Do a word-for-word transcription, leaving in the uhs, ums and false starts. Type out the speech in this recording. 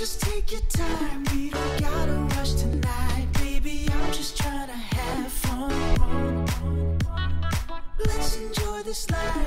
Just take your time, we don't gotta rush tonight. Baby, I'm just trying to have fun. Let's enjoy this life.